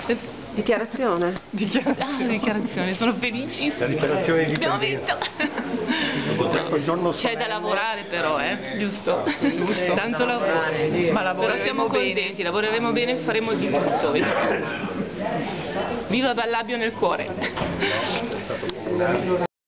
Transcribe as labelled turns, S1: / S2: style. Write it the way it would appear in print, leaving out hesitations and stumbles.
S1: Dichiarazione.
S2: Dichiarazione, sono felicissima.
S3: La dichiarazione di
S2: Abbiamo vinto. C'è da lavorare però, giusto? Tanto lavoro. Però siamo contenti, lavoreremo bene e faremo di tutto. Viva Ballabio nel cuore.